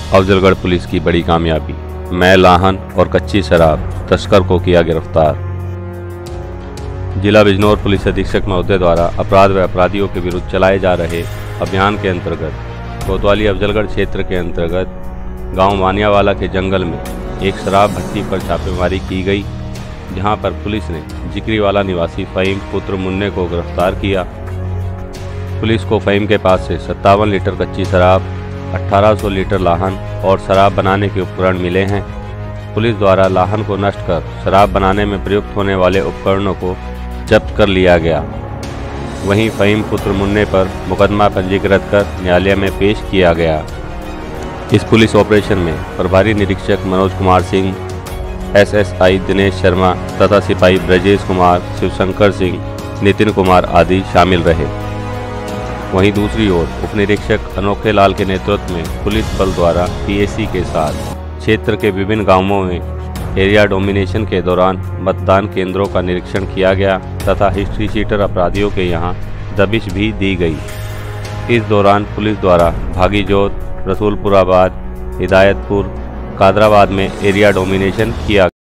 Afzalgarh police की बड़ी कामयाबी, मैं लाहन और कच्ची शराब तस्कर को किया गिरफ्तार। जिला बिजनौर पुलिस अधीक्षक महोदय द्वारा अपराध व अपराधियों के विरुद्ध चलाए जा रहे अभियान के अंतर्गत कोतवाली अफजलगढ़ क्षेत्र के अंतर्गत गांव मानियावाला के जंगल में एक शराब भट्टी पर छापेमारी की गई, जहां पर पुलिस ने जिक्रीवाला निवासी फ़हीम पुत्र मुन्ने को गिरफ्तार किया। पुलिस को फ़हीम के पास से 57 लीटर कच्ची शराब, 1800 लीटर लाहन और शराब बनाने के उपकरण मिले हैं। पुलिस द्वारा लाहन को नष्ट कर शराब बनाने में प्रयुक्त होने वाले उपकरणों को जब्त कर लिया गया। वहीं फ़हीम पुत्र मुन्ने पर मुकदमा पंजीकृत कर न्यायालय में पेश किया गया। इस पुलिस ऑपरेशन में प्रभारी निरीक्षक मनोज कुमार सिंह, SSI दिनेश शर्मा तथा सिपाही ब्रजेश कुमार, शिवशंकर सिंह, नितिन कुमार आदि शामिल रहे। वहीं दूसरी ओर उप निरीक्षक अनोखे लाल के नेतृत्व में पुलिस बल द्वारा PAC के साथ क्षेत्र के विभिन्न गांवों में एरिया डोमिनेशन के दौरान मतदान केंद्रों का निरीक्षण किया गया तथा हिस्ट्री शीटर अपराधियों के यहां दबिश भी दी गई। इस दौरान पुलिस द्वारा भागीजोत, रसूलपुराबाद, हिदायतपुर, कादराबाद में एरिया डोमिनेशन किया।